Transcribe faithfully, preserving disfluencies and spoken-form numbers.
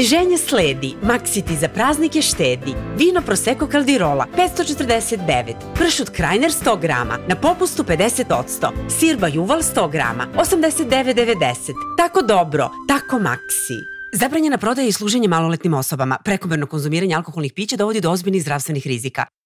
Sniženje sledi, Maxiti za praznike štedi, vino Prosecco Caldirola petsto četrdeset devet, pršut Krainer sto grama, na popustu pedeset posto, sir Bajuval sto grama, osamdeset devet devedeset. Tako dobro, tako Maxi. Zabranjena prodaja i služenje maloletnim osobama. Prekomerno konzumiranje alkoholnih pića dovodi do ozbiljnih zdravstvenih rizika.